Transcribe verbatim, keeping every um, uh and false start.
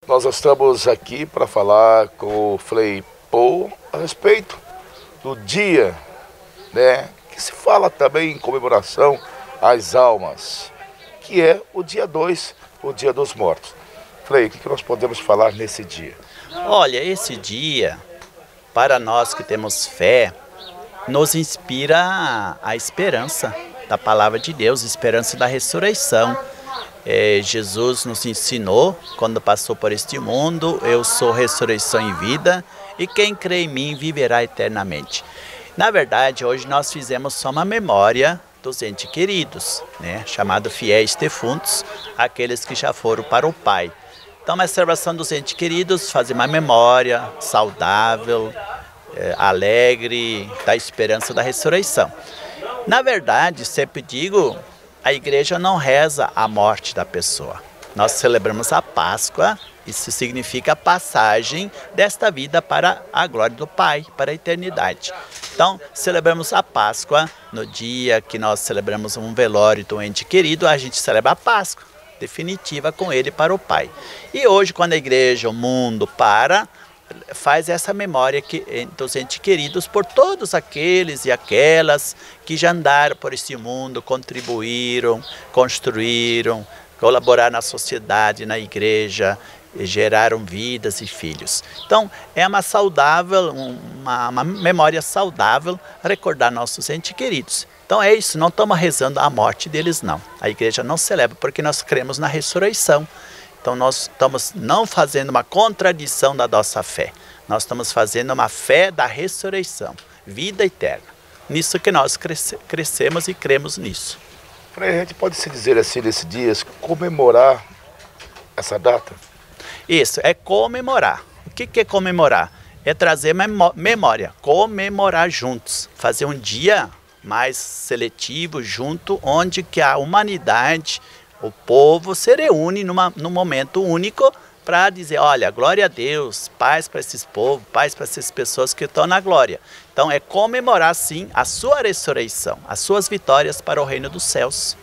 Nós estamos aqui para falar com o Frei Paul a respeito do dia, né, que se fala também em comemoração às almas, que é o dia dois, o dia dos mortos. Frei, o que nós podemos falar nesse dia? Olha, esse dia, para nós que temos fé, nos inspira a, a esperança da palavra de Deus, esperança da ressurreição. É, Jesus nos ensinou, quando passou por este mundo, eu sou ressurreição e vida, e quem crê em mim viverá eternamente. Na verdade, hoje nós fizemos só uma memória dos entes queridos, né, chamado fiéis defuntos, aqueles que já foram para o Pai. Então, uma celebração dos entes queridos, fazer uma memória saudável, é, alegre, da esperança da ressurreição. Na verdade, sempre digo, a igreja não reza a morte da pessoa. Nós celebramos a Páscoa, isso significa a passagem desta vida para a glória do Pai, para a eternidade. Então, celebramos a Páscoa, no dia que nós celebramos um velório do ente querido, a gente celebra a Páscoa definitiva com ele para o Pai. E hoje, quando a igreja, o mundo para, faz essa memória que, dos entes queridos por todos aqueles e aquelas que já andaram por esse mundo, contribuíram, construíram, colaboraram na sociedade, na igreja, geraram vidas e filhos. Então, é uma saudável, uma, uma memória saudável recordar nossos entes queridos. Então é isso, não estamos rezando a morte deles não. A igreja não celebra porque nós cremos na ressurreição. Então nós estamos não fazendo uma contradição da nossa fé. Nós estamos fazendo uma fé da ressurreição, vida eterna. Nisso que nós cresce, crescemos e cremos nisso. Frei, a gente pode se dizer assim nesses dias, comemorar essa data? Isso, é comemorar. O que que é comemorar? É trazer memória, comemorar juntos, fazer um dia mais seletivo junto, onde que a humanidade, o povo se reúne numa, num momento único para dizer, olha, glória a Deus, paz para esses povos, paz para essas pessoas que estão na glória. Então é comemorar sim a sua ressurreição, as suas vitórias para o reino dos céus.